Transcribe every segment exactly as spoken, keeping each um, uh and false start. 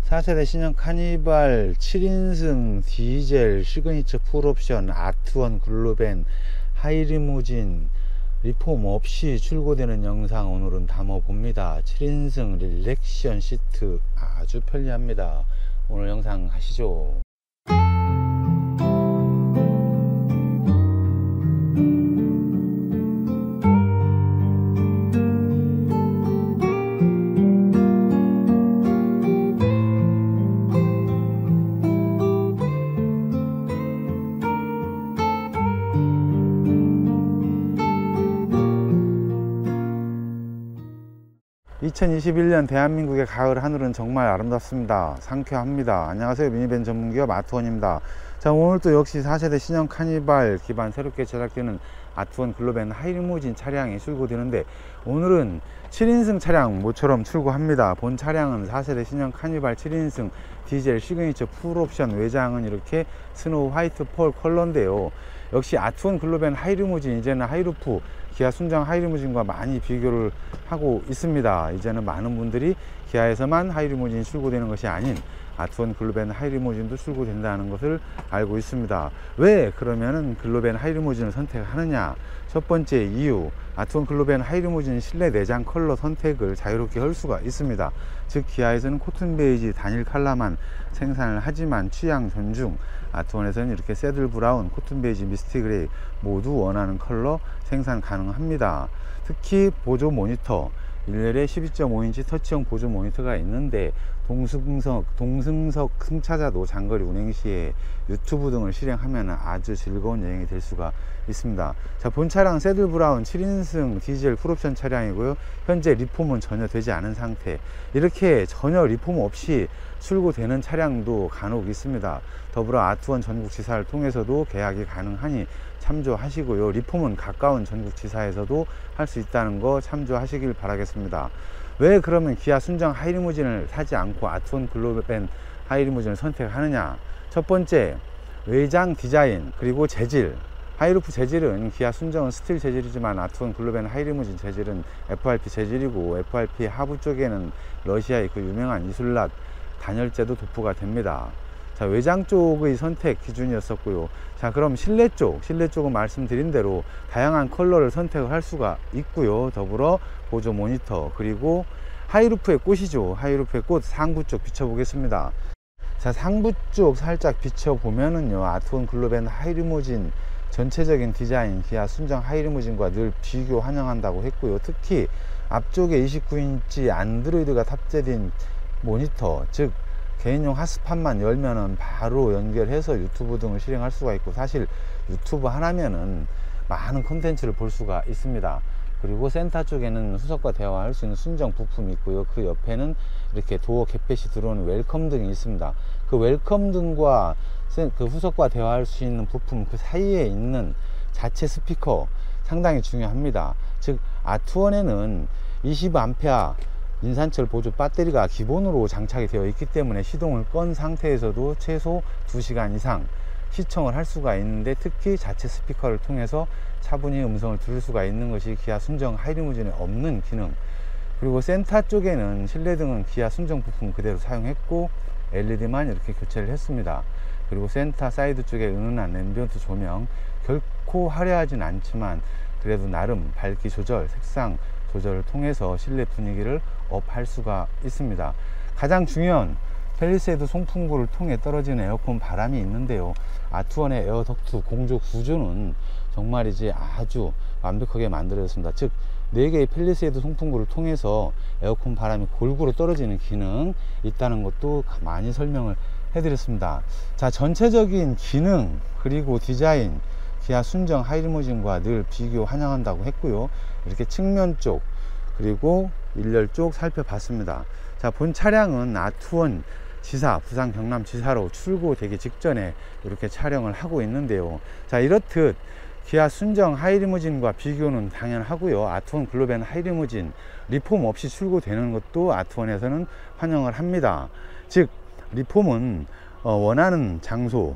사 세대 신형 카니발 칠 인승 디젤 시그니처 풀옵션 아트원 글로벤 하이리무진 리폼 없이 출고되는 영상 오늘은 담아 봅니다. 칠 인승 릴렉션 시트 아주 편리합니다. 오늘 영상 하시죠. 이천이십일 년 대한민국의 가을 하늘은 정말 아름답습니다. 상쾌합니다. 안녕하세요, 미니밴 전문기업 아트원입니다. 자, 오늘 또 역시 사 세대 신형 카니발 기반 새롭게 제작되는 아트원 글로벤 하이리무진 차량이 출고되는데, 오늘은 칠 인승 차량 모처럼 출고합니다. 본 차량은 사 세대 신형 카니발 칠 인승 디젤 시그니처 풀옵션, 외장은 이렇게 스노우 화이트 펄 컬러인데요. 역시 아트원 글로벤 하이리무진, 이제는 하이루프 기아 순정 하이리무진과 많이 비교를 하고 있습니다. 이제는 많은 분들이 기아에서만 하이리무진이 출고되는 것이 아닌 아트원 글로벤 하이리무진도 출고된다는 것을 알고 있습니다. 왜 그러면은 글로벤 하이리무진을 선택하느냐? 첫 번째 이유, 아트원 글로벤 하이리무진 실내 내장 컬러 선택을 자유롭게 할 수가 있습니다. 즉 기아에서는 코튼 베이지 단일 컬러만 생산을 하지만 취향 존중, 아트원에서는 이렇게 새들 브라운, 코튼 베이지, 미스티 그레이 모두 원하는 컬러 생산 가능합니다. 특히 보조 모니터, 일일에 십이 점 오 인치 터치형 보조 모니터가 있는데, 동승석, 동승석 승차자도 장거리 운행 시에 유튜브 등을 실행하면 아주 즐거운 여행이 될 수가 있습니다. 자, 본 차량 새들 브라운 칠 인승 디젤 풀옵션 차량이고요. 현재 리폼은 전혀 되지 않은 상태. 이렇게 전혀 리폼 없이 출고되는 차량도 간혹 있습니다. 더불어 아트원 전국지사를 통해서도 계약이 가능하니 참조하시고요. 리폼은 가까운 전국지사에서도 할 수 있다는 거 참조하시길 바라겠습니다. 왜 그러면 기아 순정 하이리무진을 사지 않고 아트원 글로벤 하이리무진을 선택하느냐? 첫 번째, 외장 디자인 그리고 재질. 하이루프 재질은 기아 순정은 스틸 재질이지만 아트원 글로벤 하이리무진 재질은 에프알피 재질이고, 에프알피 하부 쪽에는 러시아의 그 유명한 이술랏 단열재도 도포가 됩니다. 자, 외장 쪽의 선택 기준이었었고요. 자, 그럼 실내 쪽, 실내 쪽은 말씀드린 대로 다양한 컬러를 선택을 할 수가 있고요. 더불어 보조 모니터, 그리고 하이루프의 꽃이죠. 하이루프의 꽃 상부 쪽 비춰보겠습니다. 자, 상부 쪽 살짝 비춰보면은요, 아트원 글로벤 하이리무진 전체적인 디자인 기아 순정 하이리무진과 늘 비교 환영한다고 했고요. 특히 앞쪽에 이십구 인치 안드로이드가 탑재된 모니터, 즉 개인용 핫스팟만 열면은 바로 연결해서 유튜브 등을 실행할 수가 있고, 사실 유튜브 하나면은 많은 콘텐츠를 볼 수가 있습니다. 그리고 센터 쪽에는 후석과 대화할 수 있는 순정 부품이 있고요. 그 옆에는 이렇게 도어 갯빛이 들어오는 웰컴 등이 있습니다. 그 웰컴 등과 그 후석과 대화할 수 있는 부품 그 사이에 있는 자체 스피커 상당히 중요합니다. 즉 아트원에는 이십 암페어 인산철 보조 배터리가 기본으로 장착이 되어 있기 때문에 시동을 건 상태에서도 최소 두 시간 이상 시청을 할 수가 있는데, 특히 자체 스피커를 통해서 차분히 음성을 들을 수가 있는 것이 기아 순정 하이리무진에 없는 기능. 그리고 센터 쪽에는 실내등은 기아 순정 부품 그대로 사용했고 엘이디만 이렇게 교체를 했습니다. 그리고 센터 사이드 쪽에 은은한 앰비언트 조명, 결코 화려하진 않지만 그래도 나름 밝기 조절, 색상 조절을 통해서 실내 분위기를 업할 수가 있습니다. 가장 중요한 펠리세이드 송풍구를 통해 떨어지는 에어컨 바람이 있는데요. 아트원의 에어덕트 공조 구조는 정말이지 아주 완벽하게 만들어졌습니다. 즉 네 개의 펠리세이드 송풍구를 통해서 에어컨 바람이 골고루 떨어지는 기능 있다는 것도 많이 설명을 해드렸습니다. 자, 전체적인 기능 그리고 디자인 기아 순정 하이리무진과 늘 비교 환영한다고 했고요. 이렇게 측면 쪽 그리고 일렬 쪽 살펴봤습니다. 자, 본 차량은 아트원 지사, 부산 경남 지사로 출고되기 직전에 이렇게 촬영을 하고 있는데요. 자, 이렇듯 기아 순정 하이리무진과 비교는 당연하고요. 아트원 글로벤 하이리무진 리폼 없이 출고되는 것도 아트원에서는 환영을 합니다. 즉 리폼은 원하는 장소,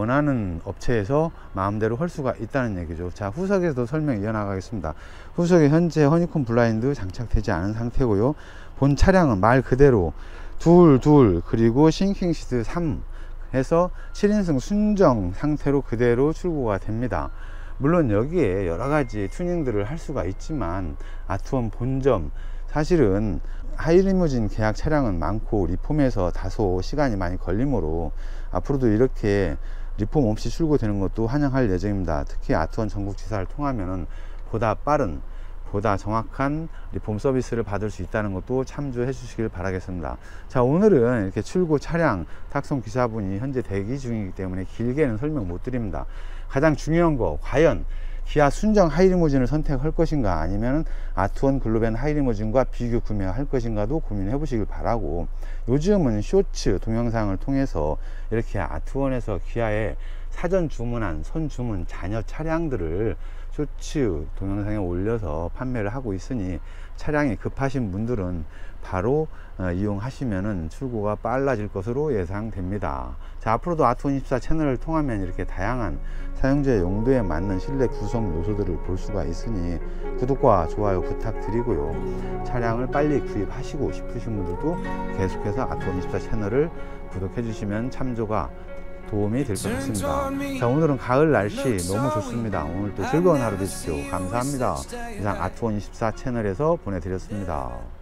원하는 업체에서 마음대로 할 수가 있다는 얘기죠. 자, 후석에서도 설명 이어나가겠습니다. 후석에 현재 허니콤 블라인드 장착되지 않은 상태고요. 본 차량은 말 그대로 둘, 둘, 그리고 싱킹 시트 삼 해서 칠 인승 순정 상태로 그대로 출고가 됩니다. 물론 여기에 여러가지 튜닝들을 할 수가 있지만 아트원 본점, 사실은 하이리무진 계약 차량은 많고 리폼에서 다소 시간이 많이 걸리므로 앞으로도 이렇게 리폼 없이 출고되는 것도 환영할 예정입니다. 특히 아트원 전국지사를 통하면 보다 빠른, 보다 정확한 리폼 서비스를 받을 수 있다는 것도 참조해 주시길 바라겠습니다. 자, 오늘은 이렇게 출고 차량 탁송 기사분이 현재 대기 중이기 때문에 길게는 설명 못 드립니다. 가장 중요한 거, 과연 기아 순정 하이리무진을 선택할 것인가, 아니면 아트원 글로벤 하이리무진과 비교 구매할 것인가도 고민해 보시길 바라고, 요즘은 쇼츠 동영상을 통해서 이렇게 아트원에서 기아에 사전 주문한 선주문 잔여 차량들을 쇼츠 동영상에 올려서 판매를 하고 있으니 차량이 급하신 분들은 바로 어, 이용하시면은 출고가 빨라질 것으로 예상됩니다. 자, 앞으로도 아트원 이십사 채널을 통하면 이렇게 다양한 사용자 용도에 맞는 실내 구성 요소들을 볼 수가 있으니 구독과 좋아요 부탁드리고요. 차량을 빨리 구입하시고 싶으신 분들도 계속해서 아트원 이십사 채널을 구독해 주시면 참조가 도움이 될 것 같습니다. 자, 오늘은 가을 날씨 너무 좋습니다. 오늘도 즐거운 하루 되십시오. 감사합니다. 이상 아트원 이십사 채널에서 보내드렸습니다.